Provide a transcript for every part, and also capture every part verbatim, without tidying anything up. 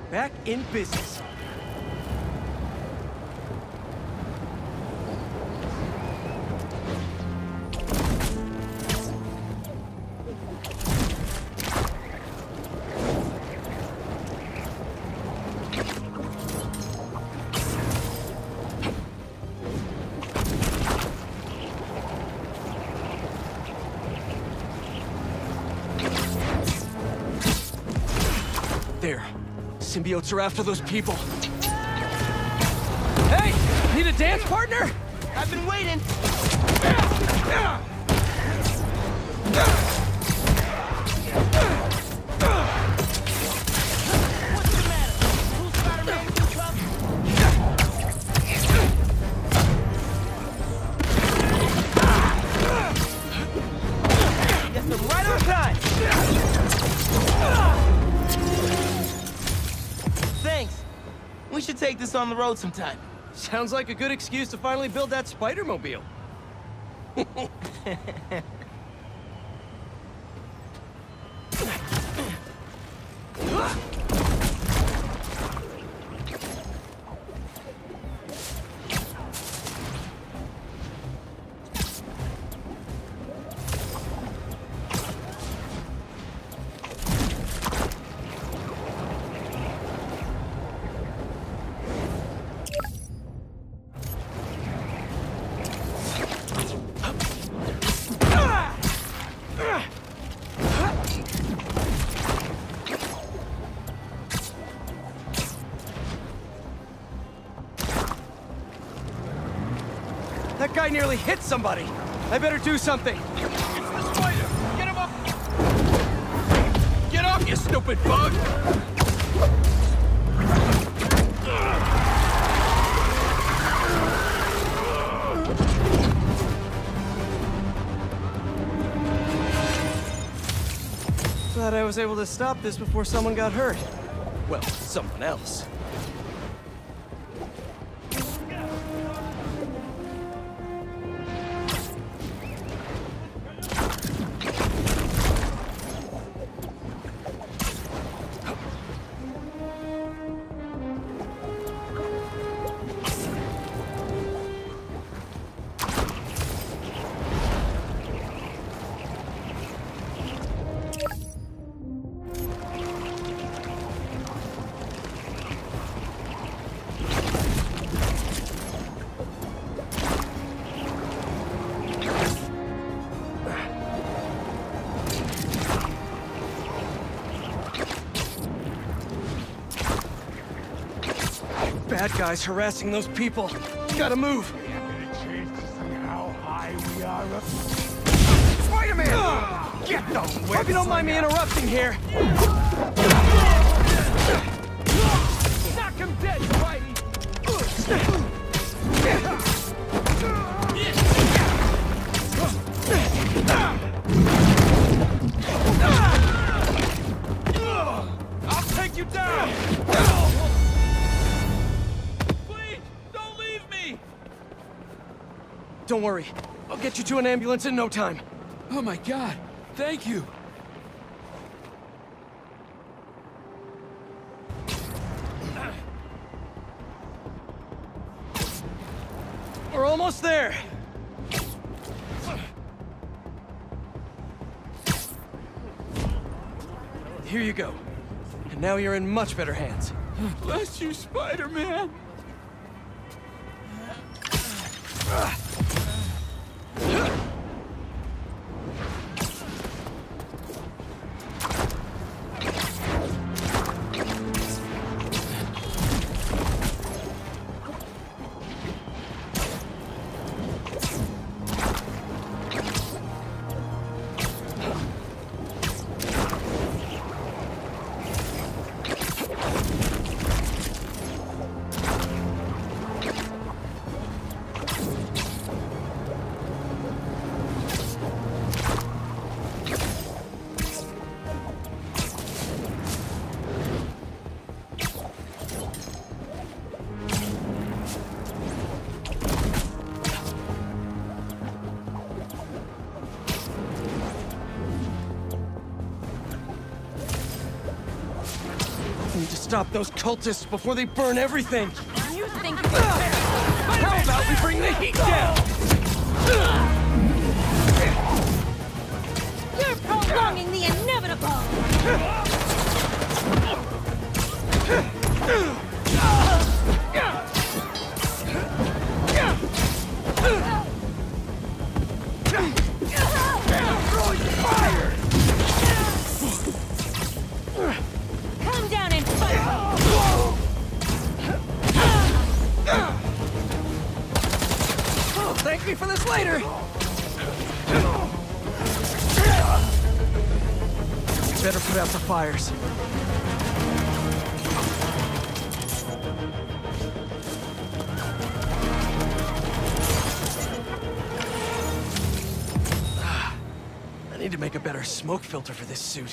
Back in business. There. Symbiotes are after those people. Hey! Need a dance partner? I've been waiting. What's the matter? Who's Spider-Man too tough? Guess I'm right on time. Thanks. We should take this on the road sometime. Sounds like a good excuse to finally build that Spider-Mobile. That guy nearly hit somebody. I better do something. It's the spider! Get him up! Get off, you stupid bug! Glad I was able to stop this before someone got hurt. Well, someone else. Bad guys harassing those people. Gotta move. Spider-Man! Get them! Hope you don't mind me interrupting here. Knock him dead, Spidey! I'll take you down! Don't worry. I'll get you to an ambulance in no time. Oh my God! Thank you! We're almost there. Here you go. And now you're in much better hands. Bless you, Spider-Man! stop those cultists before they burn everything. You think you can? How about we bring the heat down? You're prolonging the inevitable! Fire! Come down and fight! Oh, thank me for this later! Better put out the fires. I need to make a better smoke filter for this suit.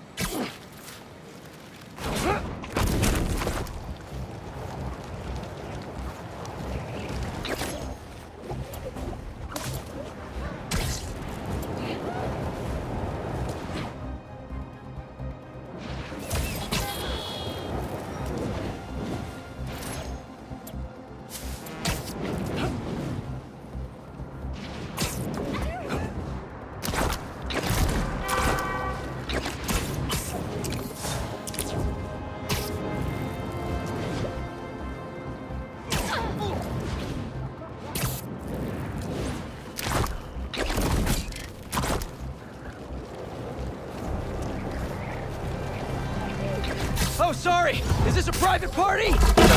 Oh, sorry! Is this a private party?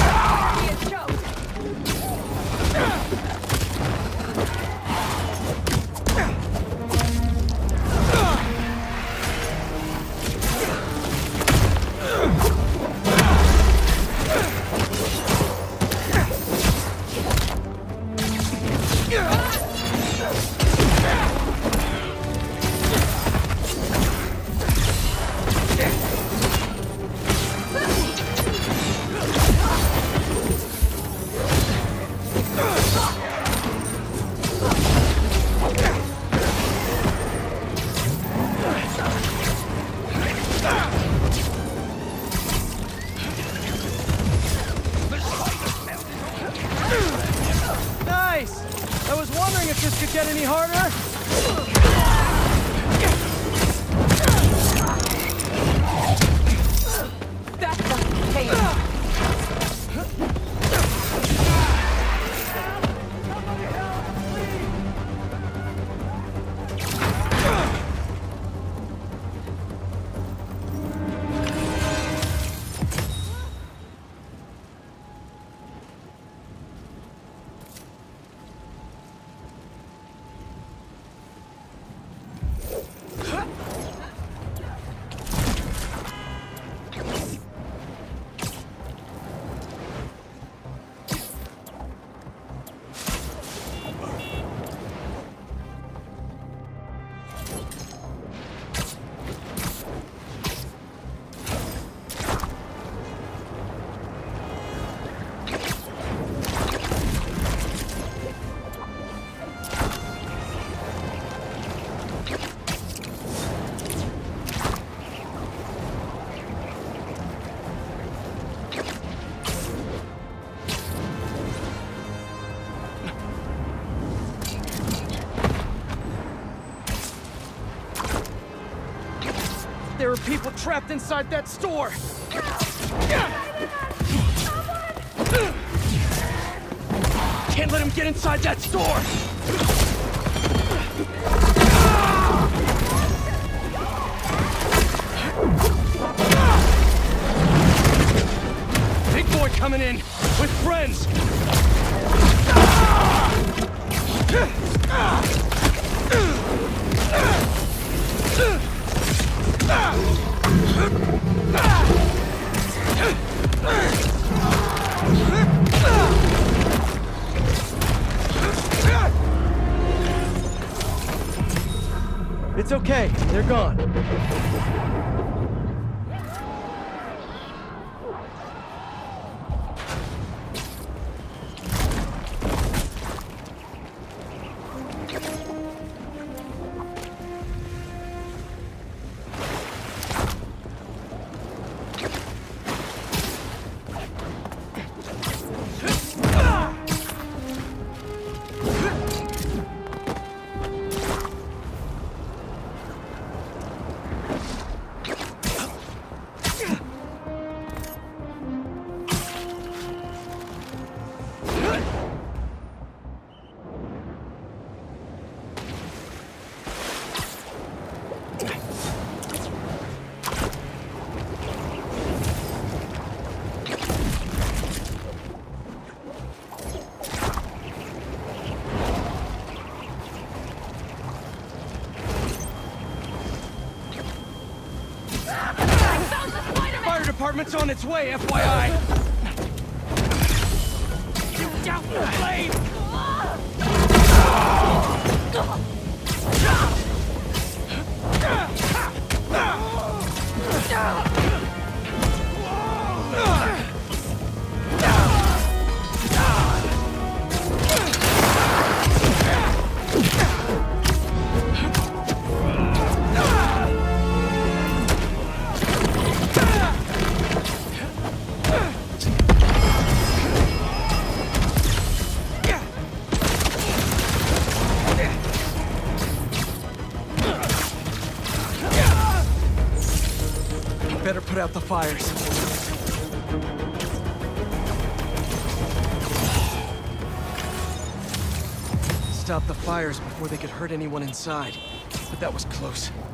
Nice! I was wondering if this could get any harder. That's the pain. There are people trapped inside that store! Can't let him get inside that store! Big boy coming in with friends! It's okay, they're gone. Fire department's on its way, F Y I! You doubtful blade! Better put out the fires. Stop the fires before they could hurt anyone inside. But that was close.